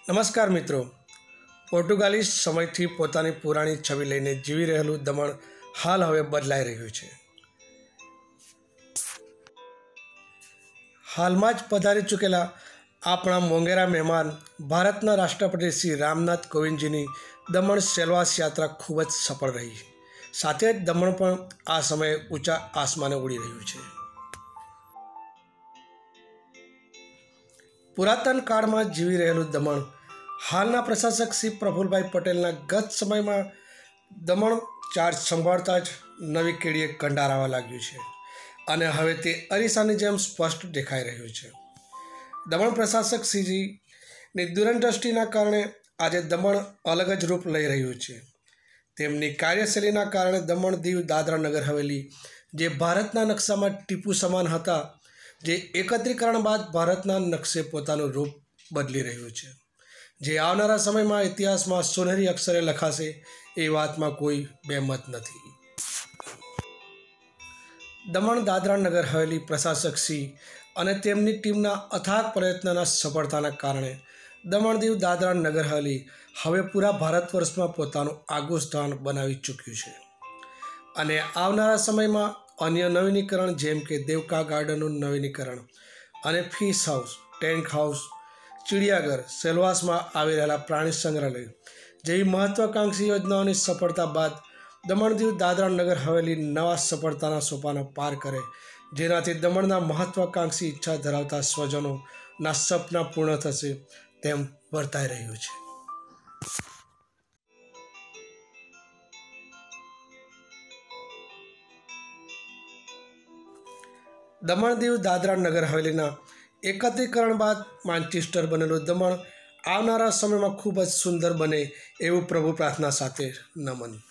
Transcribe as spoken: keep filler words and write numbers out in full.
નમસ્કાર મિત્રો, પોર્ટુગાલીઝ સમયથી પોતાની પુરાણી છબી લઈને જીવી રહેલું દમણ હાલ હવે બદલાઈ રહ્યું છે। હાલમાં જ પધારી ચૂકેલા આપણા મોંઘેરા મહેમાન ભારતના રાષ્ટ્રપતિ શ્રી રામનાથ કોવિંદજીની દમણ સેલવાસ યાત્રા ખૂબ જ સફળ રહી। સાથે જ દમણ પણ આ સમયે ઊંચા આસમાને ઉડી રહ્યું છે। પુરાતન કાળમાં જીવી રહેલું દમણ હાલના પ્રશાસક શ્રી પ્રફુલભાઈ પટેલના ગત સમયમાં દમણ ચાર્જ સંભાળતા જ નવી કેડીએ કંડારાવા લાગ્યું છે અને હવે તે અરીસાની જેમ સ્પષ્ટ દેખાઈ રહ્યું છે। દમણ પ્રશાસક શ્રીજીની દૂરંદ્રષ્ટિના કારણે આજે દમણ અલગ જ રૂપ લઈ રહ્યું છે। તેમની કાર્યશૈલીના કારણે દમણ દીવ દાદરા નગર હવેલી જે ભારતના નકશામાં ટીપુ સમાન હતા, જે એકત્રીકરણ બાદ ભારતના નકશે પોતાનું રૂપ બદલી રહ્યું છે, જે આવનારા સમયમાં ઇતિહાસમાં સોનેરી અક્ષરે લખાશે એ વાતમાં કોઈ બેમત નથી। દમણ દાદરા નગર હવેલી પ્રશાસક શ્રી અને તેમની ટીમના અથાગ પ્રયત્નના સફળતાના કારણે દમણ દીવ દાદરા નગર હવેલી હવે પૂરા ભારત વર્ષમાં પોતાનું આગવું સ્થાન બનાવી ચૂક્યું છે અને આવનારા સમયમાં અન્ય નવીનીકરણ જેમ કે દેવકા ગાર્ડનનું નવીનીકરણ અને ફિશ હાઉસ, ટેન્ક હાઉસ, ચિડિયાઘર, સેલવાસમાં આવી રહેલા પ્રાણી સંગ્રહાલય જેવી મહત્વાકાંક્ષી યોજનાઓની સફળતા બાદ દમણ દીવ દાદરા નગર હવેલી નવા સફળતાના સોપાનો પાર કરે, જેનાથી દમણના મહત્વાકાંક્ષી ઈચ્છા ધરાવતા સ્વજનોના સપના પૂર્ણ થશે તેમ વર્તાઈ રહ્યું છે। દમણ દીવ દાદરા નગર હવેલીના એકત્રીકરણ બાદ માન્ચેસ્ટર બનેલું દમણ આવનારા સમયમાં ખૂબ જ સુંદર બને એવું પ્રભુ પ્રાર્થના સાથે નમન।